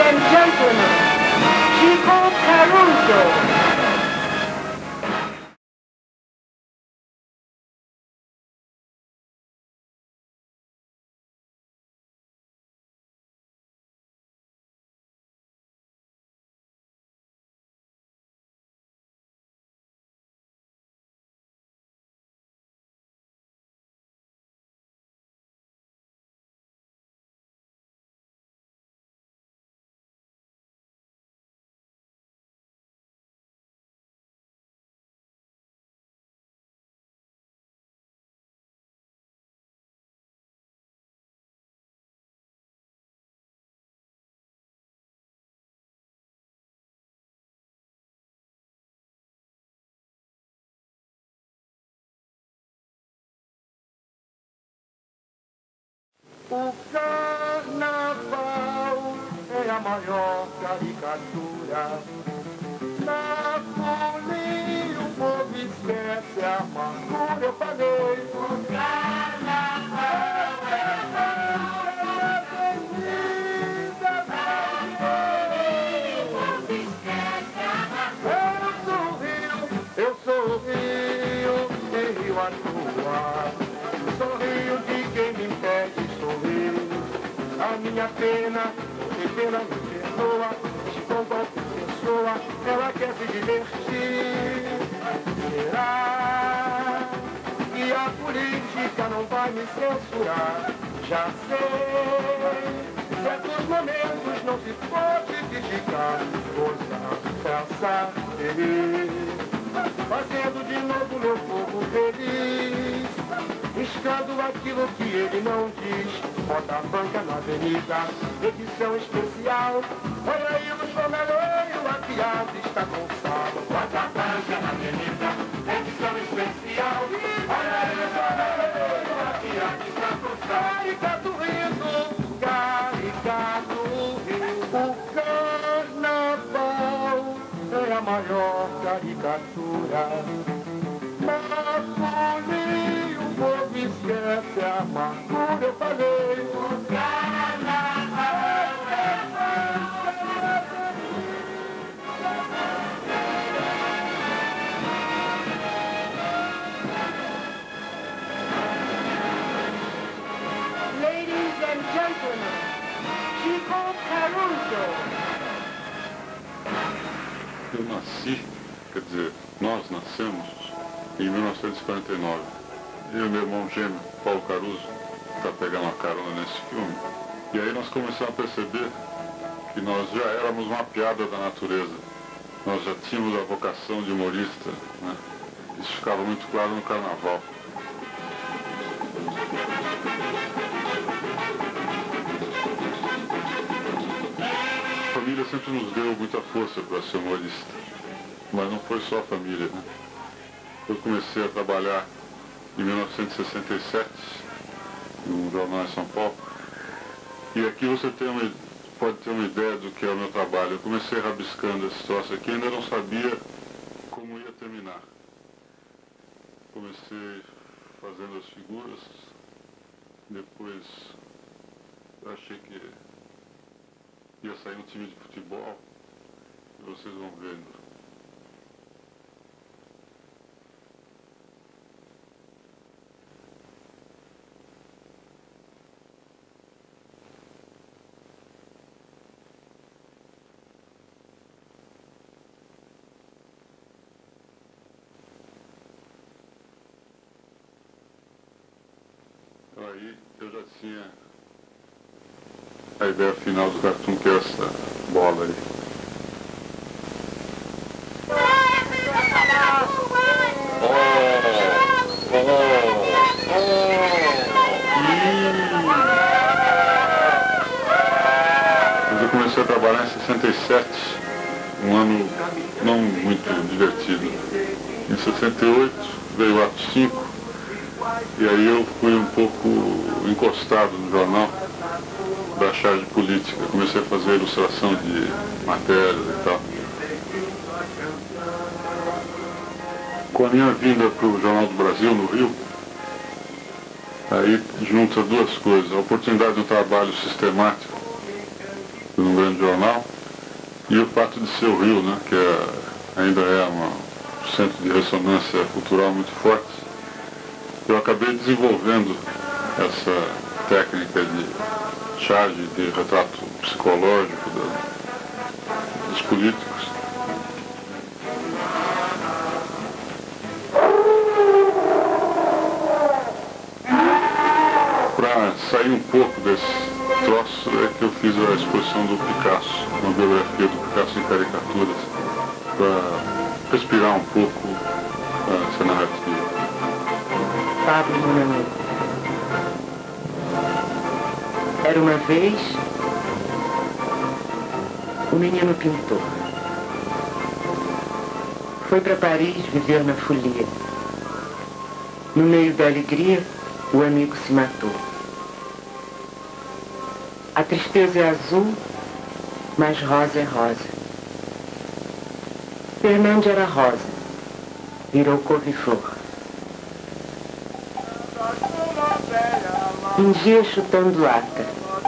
and gentlemen, Chico Caruso. O carnaval é a maior caricatura. Na folia o povo esquece a amargura. Eu falei, o carnaval é a maior avenida brasileira. O povo esquece a amargura. Eu sou o Rio, em Rio à toa. Sou Rio de quem me impede sorrir. A minha pena, que pena me perdoa. Se com qualquer pessoa ela quer se divertir. Será que a política não vai me censurar? Já sei, certos momentos não se pode criticar. Gozar, dançar, feliz, fazendo de novo meu povo feliz. Riscando aquilo que ele não diz. Bota a banca na avenida, edição especial. Olha aí o jornaleiro, a piada está com sal. Bota a banca na avenida, edição especial. Olha aí o jornaleiro, a piada está com sal. Caricato rindo, caricato rindo. O carnaval é a maior caricatura. Na folia o povo esquece a amargura. Eu falei, o carnaval é Ladies and gentlemen, Chico Caruso. Eu nasci, quer dizer, nós nascemos em 1949. Eu e meu irmão gêmeo, Paulo Caruso, para pegar uma carona nesse filme. E aí nós começamos a perceber que nós já éramos uma piada da natureza. Nós já tínhamos a vocação de humorista, né? Isso ficava muito claro no carnaval. A família sempre nos deu muita força para ser humorista, mas não foi só a família, né? Eu comecei a trabalhar em 1967, num jornal em São Paulo, e aqui você pode ter uma ideia do que é o meu trabalho. Eu comecei rabiscando esse troço aqui, ainda não sabia como ia terminar. Comecei fazendo as figuras, depois eu achei que ia sair um time de futebol, e vocês vão vendo. Aí eu já tinha a ideia final do cartoon, que é essa bola aí. Eu comecei a trabalhar em 67, um ano não muito divertido. Em 68 veio o ato 5. E aí eu fui um pouco encostado no jornal da charge política. Comecei a fazer ilustração de matérias e tal. Com a minha vinda para o Jornal do Brasil, no Rio, aí junta duas coisas. A oportunidade de um trabalho sistemático num grande jornal de ser o Rio, né, que ainda é um centro de ressonância cultural muito forte, eu acabei desenvolvendo essa técnica de charge, de retrato psicológico dos políticos. Para sair um pouco desse troço é que eu fiz a exposição do Picasso, uma biografia do Picasso em caricaturas, para respirar um pouco essa narrativa. Pablo Monamor. Era uma vez o menino pintor. Foi para Paris viver na folia. No meio da alegria, o amigo se matou. A tristeza é azul, mas rosa é rosa. Fernande era rosa, virou couve-flor. Um dia chutando lata.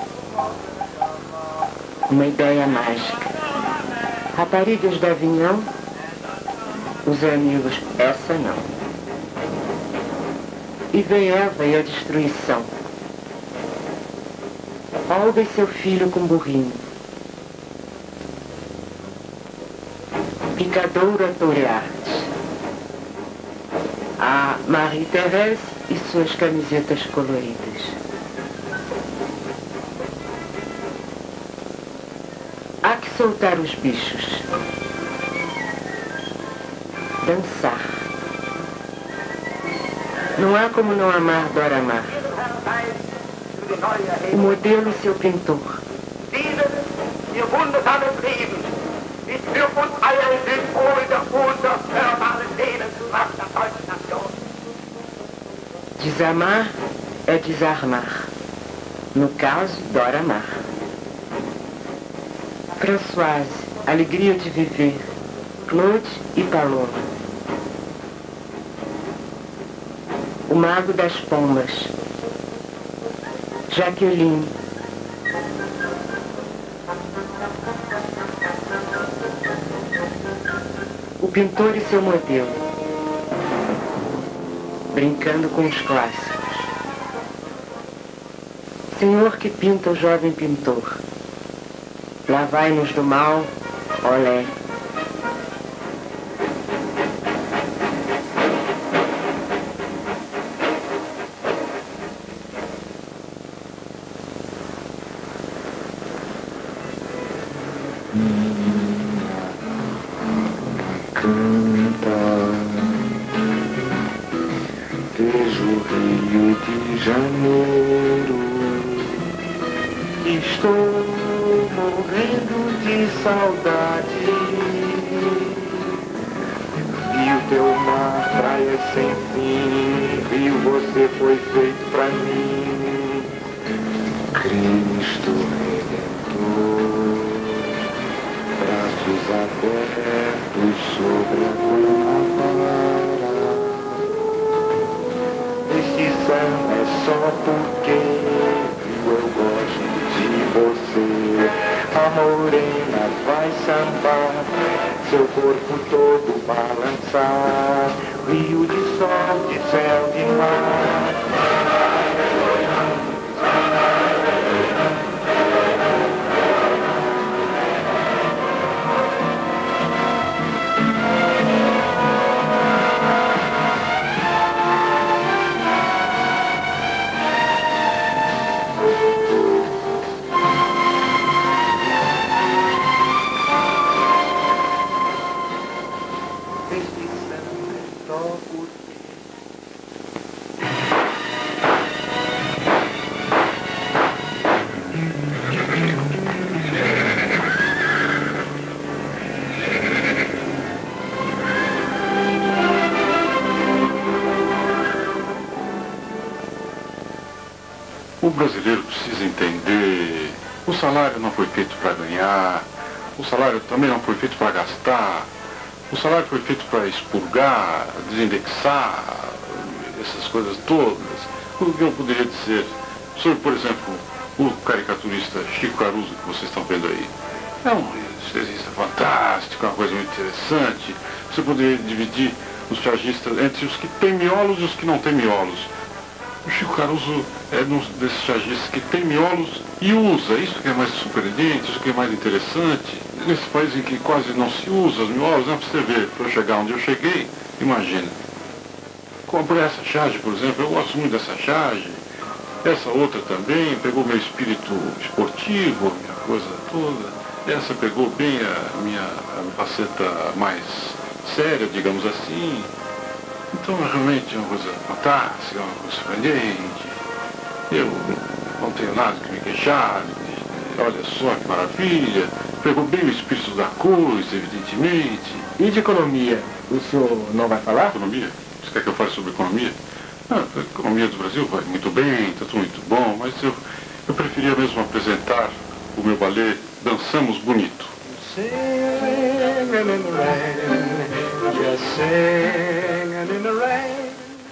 Uma ideia mágica. Raparigas da Avinhão, os amigos, essa não. E vem Eva e a destruição. Olga e seu filho com burrinho. Picadouro a Torearte. A Marie-Thérèse e suas camisetas coloridas. Há que soltar os bichos. Dançar. Não há como não amar Dora Maar. O modelo e seu pintor. Dieses, ihr wundersames Leben, ist für uns alle ein Symbol der unzerstörbarem Lebensmacht der deutschen Nation. Desamar é desarmar. No caso, Dora Maar. Françoise, alegria de viver. Claude e Paloma. O mago das pombas. Jaqueline. O pintor e seu modelo. Brincando com os clássicos. Senhor que pinta o jovem pintor. Lá vai-nos do mal, olé. Vejo o Rio de Janeiro, estou morrendo de saudade. Rio, teu mar, praia sem fim, Rio, você foi feito pra mim. Cristo Redentor, braços abertos sobre a Guanabara. Esse samba é só porque eu gosto de você. A morena vai sambar, seu corpo todo balançar. Rio de sol, de céu, de mar. O brasileiro precisa entender, o salário não foi feito para ganhar, o salário também não foi feito para gastar, o salário foi feito para expurgar, desindexar, essas coisas todas. O que eu poderia dizer sobre, por exemplo, o caricaturista Chico Caruso, que vocês estão vendo aí? É um revista fantástica, uma coisa muito interessante. Você poderia dividir os chargistas entre os que têm miolos e os que não têm miolos. O Chico Caruso é um desses chargistas que tem miolos e usa. Isso que é mais surpreendente, isso que é mais interessante. Nesse país em que quase não se usa os miolos, né? Pra você ver, para eu chegar onde eu cheguei, imagina. Comprei essa charge, por exemplo, eu gosto muito dessa charge. Essa outra também pegou meu espírito esportivo, minha coisa toda. Essa pegou bem a minha faceta mais séria, digamos assim. Então, realmente é uma coisa fantástica, uma coisa surpreendente. Eu não tenho nada que me queixar. Olha só que maravilha. Pegou bem o espírito da coisa, evidentemente. E de economia, o senhor não vai falar? Economia? Você quer que eu fale sobre economia? Ah, a economia do Brasil vai muito bem, está tudo muito bom, mas eu preferia mesmo apresentar o meu balé Dançamos Bonito. Singing in the rain, just singing in the rain.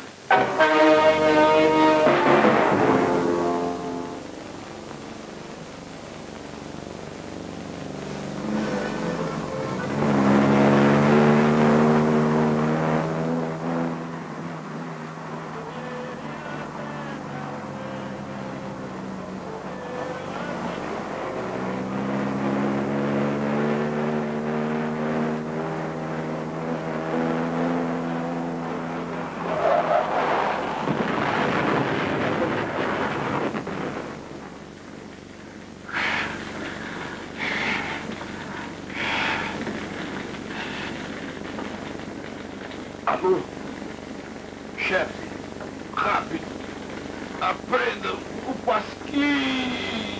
Alô? Chefe, rápido, aprendam o pasquim!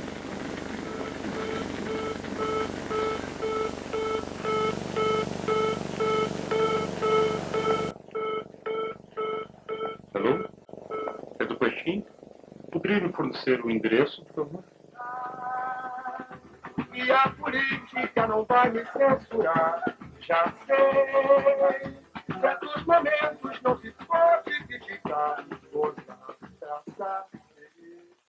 Alô? É do Pasquim? Poderia me fornecer o endereço, por favor? E a política não vai me censurar, já sei. Certos momentos não se pode criticar, gozar, traçar.